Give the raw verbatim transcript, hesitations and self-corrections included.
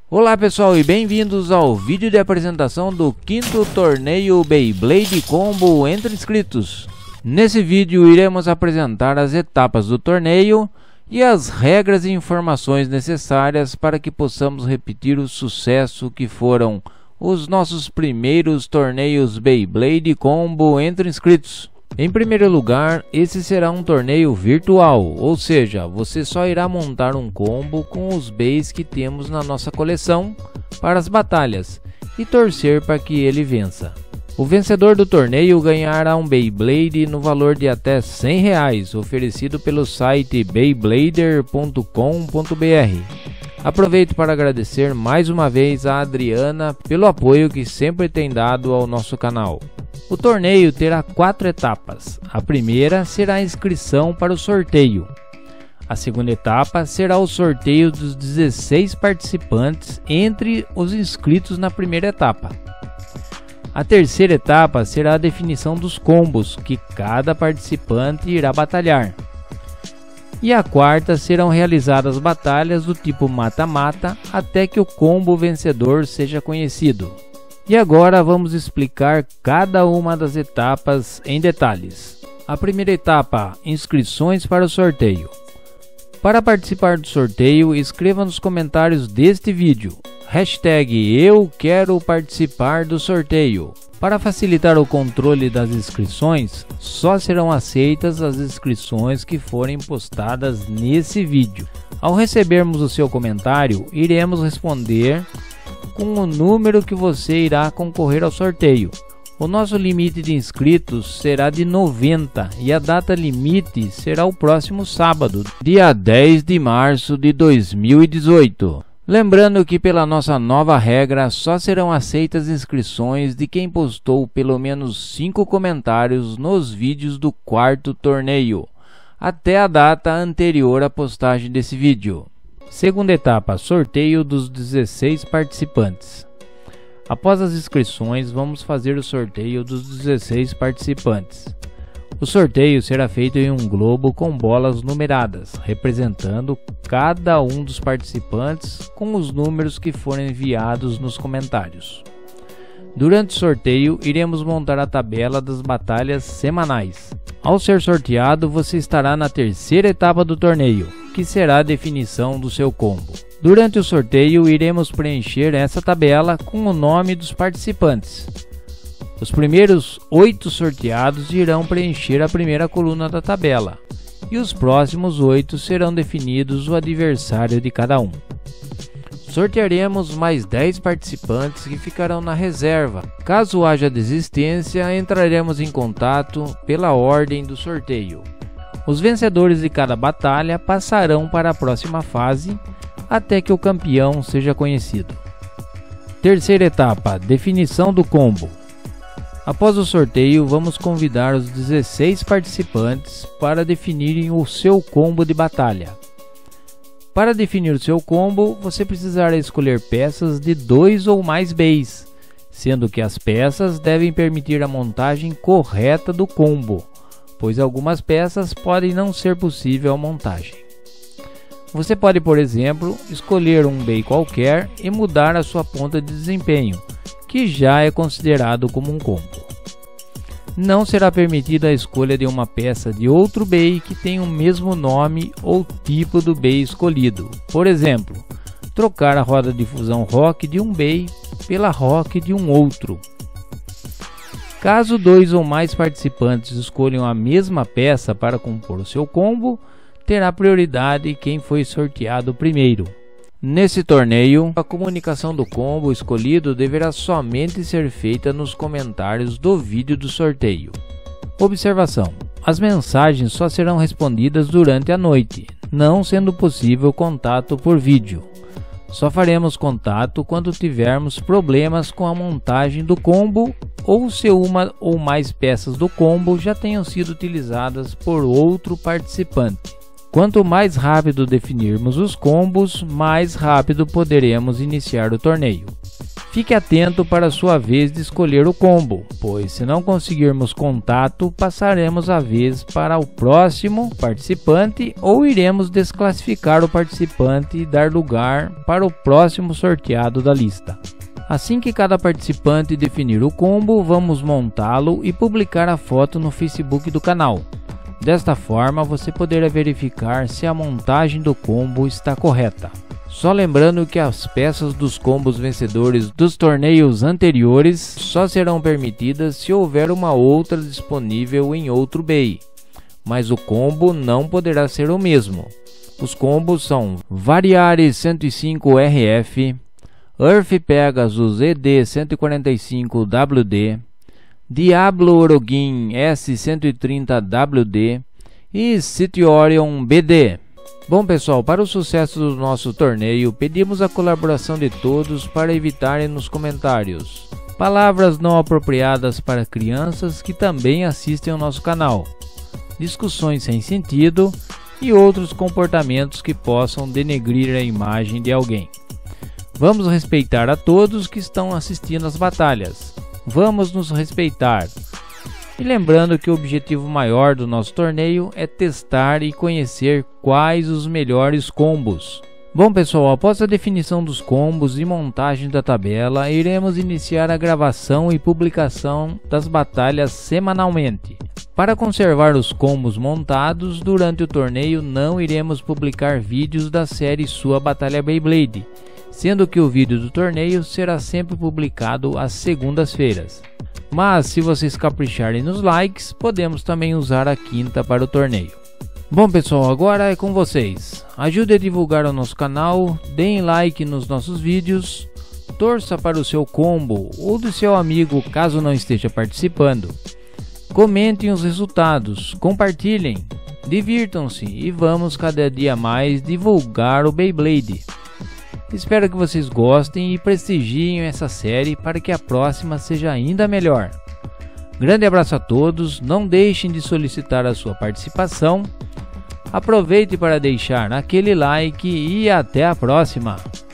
Olá pessoal e bem-vindos ao vídeo de apresentação do quinto torneio Beyblade Combo entre inscritos. Nesse vídeo iremos apresentar as etapas do torneio e as regras e informações necessárias para que possamos repetir o sucesso que foram os nossos primeiros torneios Beyblade Combo entre inscritos. Em primeiro lugar, esse será um torneio virtual, ou seja, você só irá montar um combo com os beys que temos na nossa coleção para as batalhas e torcer para que ele vença. O vencedor do torneio ganhará um Beyblade no valor de até cem reais, oferecido pelo site beyblader ponto com ponto br. Aproveito para agradecer mais uma vez a Adriana pelo apoio que sempre tem dado ao nosso canal. O torneio terá quatro etapas. A primeira será a inscrição para o sorteio. A segunda etapa será o sorteio dos dezesseis participantes entre os inscritos na primeira etapa. A terceira etapa será a definição dos combos que cada participante irá batalhar. E a quarta serão realizadas batalhas do tipo mata-mata até que o combo vencedor seja conhecido. E agora vamos explicar cada uma das etapas em detalhes. A primeira etapa, inscrições para o sorteio. Para participar do sorteio, escreva nos comentários deste vídeo hashtag eu quero participar do sorteio. Para facilitar o controle das inscrições, só serão aceitas as inscrições que forem postadas nesse vídeo. Ao recebermos o seu comentário, iremos responder com o número que você irá concorrer ao sorteio. O nosso limite de inscritos será de noventa e a data limite será o próximo sábado, dia dez de março de dois mil e dezoito. Lembrando que pela nossa nova regra só serão aceitas inscrições de quem postou pelo menos cinco comentários nos vídeos do quarto torneio, até a data anterior à postagem desse vídeo. Segunda etapa, sorteio dos dezesseis participantes. Após as inscrições, vamos fazer o sorteio dos dezesseis participantes. O sorteio será feito em um globo com bolas numeradas, representando cada um dos participantes com os números que forem enviados nos comentários. Durante o sorteio, iremos montar a tabela das batalhas semanais. Ao ser sorteado, você estará na terceira etapa do torneio, que será a definição do seu combo. Durante o sorteio, iremos preencher essa tabela com o nome dos participantes. Os primeiros oito sorteados irão preencher a primeira coluna da tabela, e os próximos oito serão definidos o adversário de cada um. Sortearemos mais dez participantes que ficarão na reserva. Caso haja desistência, entraremos em contato pela ordem do sorteio. Os vencedores de cada batalha passarão para a próxima fase até que o campeão seja conhecido. Terceira etapa, definição do combo. Após o sorteio, vamos convidar os dezesseis participantes para definirem o seu combo de batalha. Para definir o seu combo, você precisará escolher peças de dois ou mais beys, sendo que as peças devem permitir a montagem correta do combo, pois algumas peças podem não ser possível a montagem. Você pode, por exemplo, escolher um bey qualquer e mudar a sua ponta de desempenho, que já é considerado como um combo. Não será permitida a escolha de uma peça de outro bey que tenha o mesmo nome ou tipo do bey escolhido. Por exemplo, trocar a roda de fusão rock de um bey pela rock de um outro. Caso dois ou mais participantes escolham a mesma peça para compor o seu combo, terá prioridade quem foi sorteado primeiro. Nesse torneio, a comunicação do combo escolhido deverá somente ser feita nos comentários do vídeo do sorteio. Observação: as mensagens só serão respondidas durante a noite, não sendo possível contato por vídeo. Só faremos contato quando tivermos problemas com a montagem do combo ou se uma ou mais peças do combo já tenham sido utilizadas por outro participante. Quanto mais rápido definirmos os combos, mais rápido poderemos iniciar o torneio. Fique atento para a sua vez de escolher o combo, pois se não conseguirmos contato, passaremos a vez para o próximo participante ou iremos desclassificar o participante e dar lugar para o próximo sorteado da lista. Assim que cada participante definir o combo, vamos montá-lo e publicar a foto no Facebook do canal. Desta forma, você poderá verificar se a montagem do combo está correta. Só lembrando que as peças dos combos vencedores dos torneios anteriores só serão permitidas se houver uma outra disponível em outro Bay, mas o combo não poderá ser o mesmo. Os combos são Variare cento e cinco R F, Earth Pegasus E D cento e quarenta e cinco W D, Diablo Orokin S cento e trinta W D e City Orion B D. Bom pessoal, para o sucesso do nosso torneio, pedimos a colaboração de todos para evitarem nos comentários palavras não apropriadas para crianças que também assistem ao nosso canal, discussões sem sentido e outros comportamentos que possam denegrir a imagem de alguém. Vamos respeitar a todos que estão assistindo às batalhas. Vamos nos respeitar. E lembrando que o objetivo maior do nosso torneio é testar e conhecer quais os melhores combos. Bom pessoal, após a definição dos combos e montagem da tabela, iremos iniciar a gravação e publicação das batalhas semanalmente. Para conservar os combos montados, durante o torneio não iremos publicar vídeos da série Sua Batalha Beyblade, sendo que o vídeo do torneio será sempre publicado às segundas-feiras. Mas se vocês capricharem nos likes, podemos também usar a quinta para o torneio. Bom pessoal, agora é com vocês. Ajude a divulgar o nosso canal, deem like nos nossos vídeos, torça para o seu combo ou do seu amigo caso não esteja participando. Comentem os resultados, compartilhem, divirtam-se e vamos cada dia mais divulgar o Beyblade. Espero que vocês gostem e prestigiem essa série para que a próxima seja ainda melhor. Grande abraço a todos, não deixem de solicitar a sua participação. Aproveite para deixar aquele like e até a próxima!